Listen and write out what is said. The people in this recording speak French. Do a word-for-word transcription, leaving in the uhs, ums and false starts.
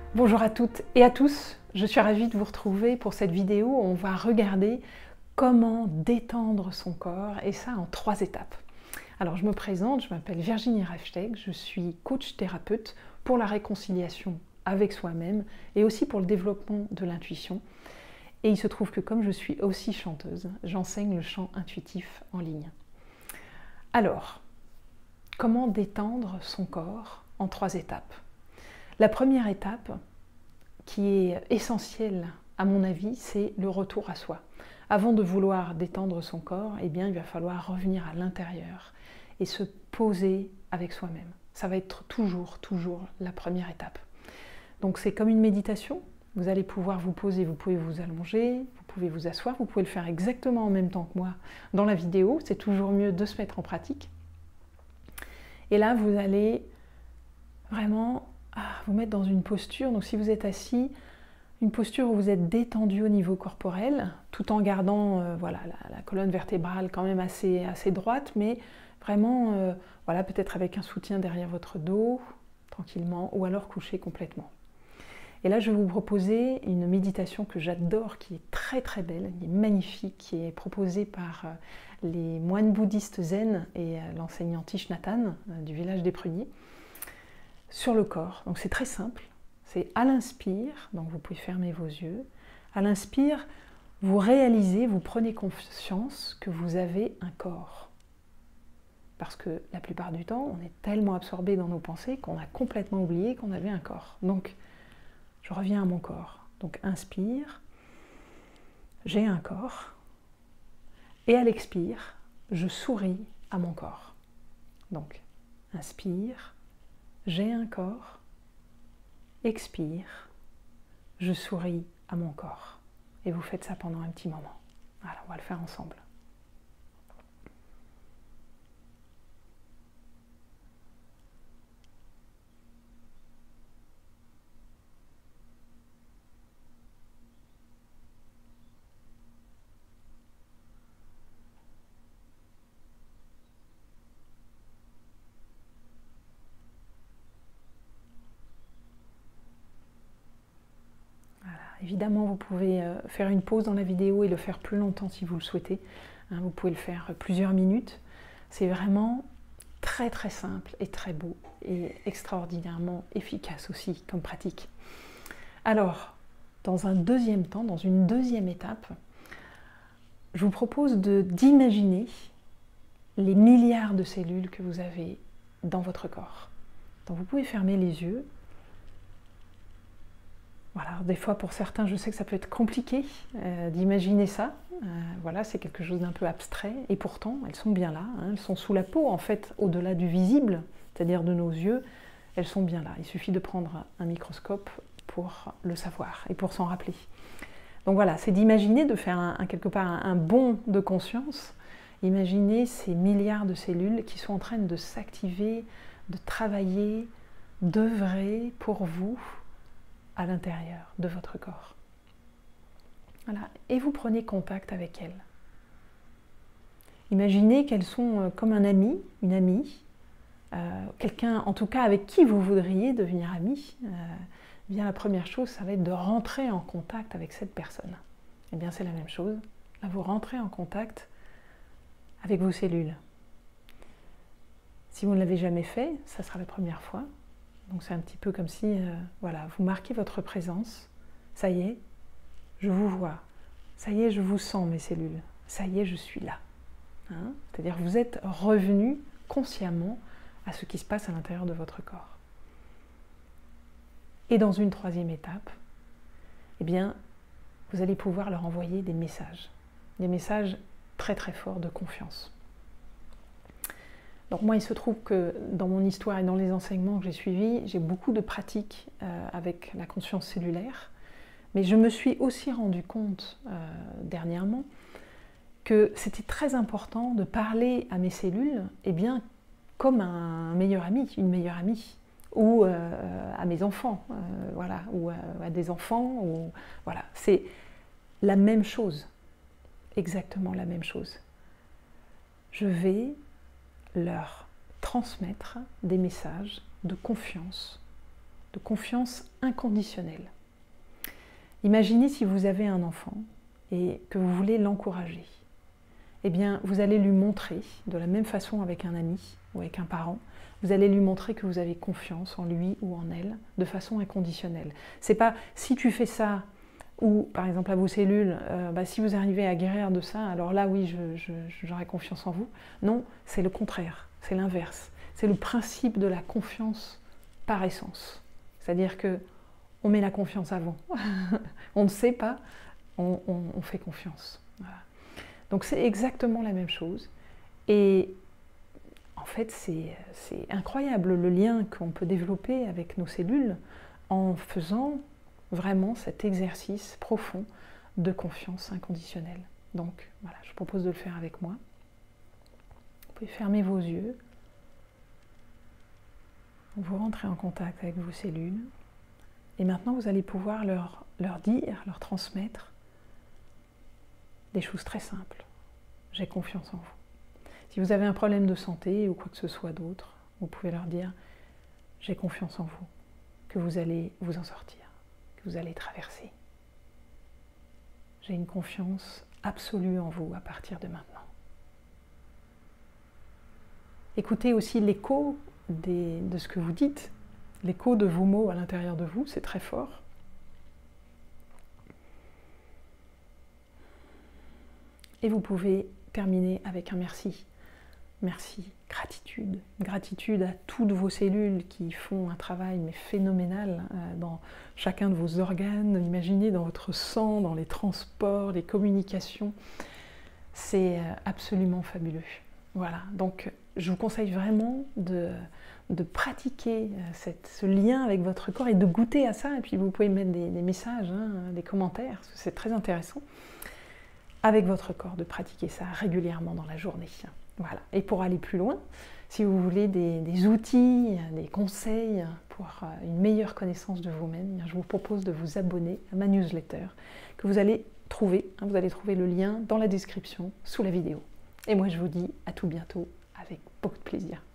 Bonjour à toutes et à tous, je suis ravie de vous retrouver pour cette vidéo où on va regarder comment détendre son corps, et ça en trois étapes. Alors je me présente, je m'appelle Virginie Rafteg, je suis coach thérapeute pour la réconciliation avec soi-même et aussi pour le développement de l'intuition. Et il se trouve que comme je suis aussi chanteuse, j'enseigne le chant intuitif en ligne. Alors, comment détendre son corps en trois étapes? La première étape, qui est essentielle à mon avis, c'est le retour à soi. Avant de vouloir détendre son corps, eh bien, il va falloir revenir à l'intérieur et se poser avec soi-même. Ça va être toujours, toujours la première étape. Donc c'est comme une méditation. Vous allez pouvoir vous poser, vous pouvez vous allonger, vous pouvez vous asseoir, vous pouvez le faire exactement en même temps que moi dans la vidéo. C'est toujours mieux de se mettre en pratique. Et là, vous allez vraiment vous mettre dans une posture. Donc si vous êtes assis, une posture où vous êtes détendu au niveau corporel, tout en gardant euh, voilà, la, la colonne vertébrale quand même assez, assez droite, mais vraiment, euh, voilà, peut-être avec un soutien derrière votre dos, tranquillement, ou alors couché complètement. Et là, je vais vous proposer une méditation que j'adore, qui est très très belle, qui est magnifique, qui est proposée par euh, les moines bouddhistes zen et euh, l'enseignant Thich Nhat Hanh euh, du village des Pruniers, sur le corps. Donc c'est très simple, c'est à l'inspire, donc vous pouvez fermer vos yeux, à l'inspire, vous réalisez, vous prenez conscience que vous avez un corps. Parce que la plupart du temps, on est tellement absorbé dans nos pensées qu'on a complètement oublié qu'on avait un corps. Donc, je reviens à mon corps. Donc, inspire, j'ai un corps. Et à l'expire, je souris à mon corps. Donc, inspire, j'ai un corps. Expire, je souris à mon corps. Et vous faites ça pendant un petit moment. Voilà, on va le faire ensemble. Évidemment, vous pouvez faire une pause dans la vidéo et le faire plus longtemps si vous le souhaitez. Vous pouvez le faire plusieurs minutes. C'est vraiment très très simple et très beau et extraordinairement efficace aussi comme pratique. Alors, dans un deuxième temps, dans une deuxième étape, je vous propose d'imaginer les milliards de cellules que vous avez dans votre corps. Donc vous pouvez fermer les yeux. Voilà, des fois pour certains, je sais que ça peut être compliqué euh, d'imaginer ça. Euh, voilà, c'est quelque chose d'un peu abstrait. Et pourtant, elles sont bien là. Hein, elles sont sous la peau, en fait, au-delà du visible, c'est-à-dire de nos yeux. Elles sont bien là. Il suffit de prendre un microscope pour le savoir et pour s'en rappeler. Donc voilà, c'est d'imaginer, de faire un, un, quelque part un, un bond de conscience. Imaginez ces milliards de cellules qui sont en train de s'activer, de travailler, d'œuvrer pour vous, à l'intérieur de votre corps. Voilà. Et vous prenez contact avec elles. Imaginez qu'elles sont comme un ami, une amie, euh, quelqu'un en tout cas avec qui vous voudriez devenir ami. Euh, bien la première chose, ça va être de rentrer en contact avec cette personne. Et bien c'est la même chose. Là, vous rentrez en contact avec vos cellules. Si vous ne l'avez jamais fait, ça sera la première fois. Donc c'est un petit peu comme si, euh, voilà, vous marquez votre présence. Ça y est, je vous vois. Ça y est, je vous sens mes cellules. Ça y est, je suis là. Hein? C'est-à-dire que vous êtes revenu consciemment à ce qui se passe à l'intérieur de votre corps. Et dans une troisième étape, eh bien, vous allez pouvoir leur envoyer des messages. Des messages très très forts de confiance. Donc moi, il se trouve que dans mon histoire et dans les enseignements que j'ai suivis, j'ai beaucoup de pratiques euh, avec la conscience cellulaire, mais je me suis aussi rendu compte euh, dernièrement que c'était très important de parler à mes cellules, eh bien, comme un meilleur ami, une meilleure amie, ou euh, à mes enfants, euh, voilà, ou à, à des enfants, ou voilà, c'est la même chose, exactement la même chose. Je vais leur transmettre des messages de confiance de confiance inconditionnelle. Imaginez si vous avez un enfant et que vous voulez l'encourager. Eh bien, vous allez lui montrer, de la même façon avec un ami ou avec un parent, vous allez lui montrer que vous avez confiance en lui ou en elle de façon inconditionnelle. C'est pas si tu fais ça, ou par exemple à vos cellules, euh, bah, si vous arrivez à guérir de ça, alors là oui, j'aurai je, je, confiance en vous. Non, c'est le contraire, c'est l'inverse. C'est le principe de la confiance par essence. C'est-à-dire que on met la confiance avant. On ne sait pas, on, on, on fait confiance. Voilà. Donc c'est exactement la même chose. Et en fait, c'est incroyable le lien qu'on peut développer avec nos cellules en faisant vraiment cet exercice profond de confiance inconditionnelle. Donc voilà, je vous propose de le faire avec moi. Vous pouvez fermer vos yeux. Vous rentrez en contact avec vos cellules. Et maintenant, vous allez pouvoir leur, leur dire, leur transmettre des choses très simples. J'ai confiance en vous. Si vous avez un problème de santé ou quoi que ce soit d'autre, vous pouvez leur dire « J'ai confiance en vous, que vous allez vous en sortir, que vous allez traverser. J'ai une confiance absolue en vous à partir de maintenant. » Écoutez aussi l'écho de ce que vous dites, l'écho de vos mots à l'intérieur de vous, c'est très fort. Et vous pouvez terminer avec un merci. Merci, gratitude. Gratitude à toutes vos cellules qui font un travail mais phénoménal dans chacun de vos organes. Imaginez dans votre sang, dans les transports, les communications. C'est absolument fabuleux. Voilà, donc je vous conseille vraiment de, de pratiquer cette, ce lien avec votre corps et de goûter à ça. Et puis vous pouvez mettre des, des messages, hein, des commentaires, parce que c'est très intéressant. Avec votre corps, de pratiquer ça régulièrement dans la journée. Voilà. Et pour aller plus loin, si vous voulez des, des outils, des conseils pour une meilleure connaissance de vous-même, je vous propose de vous abonner à ma newsletter que vous allez trouver. Hein, vous allez trouver le lien dans la description sous la vidéo. Et moi, je vous dis à tout bientôt avec beaucoup de plaisir.